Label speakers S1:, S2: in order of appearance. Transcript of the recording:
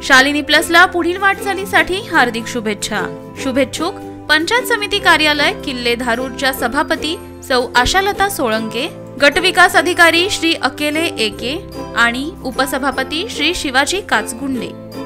S1: शालिनी प्लसला पुढील वाटचालीसाठी हार्दिक शुभेच्छा। शुभेच्छुक पंचायत समिती कार्यालय किल्ले धारूरच्या सभापती सौ आशालता सोळंके, गट विकास अधिकारी श्री अकेले एके आणि उपसभापती श्री शिवाजी काचगुंडे।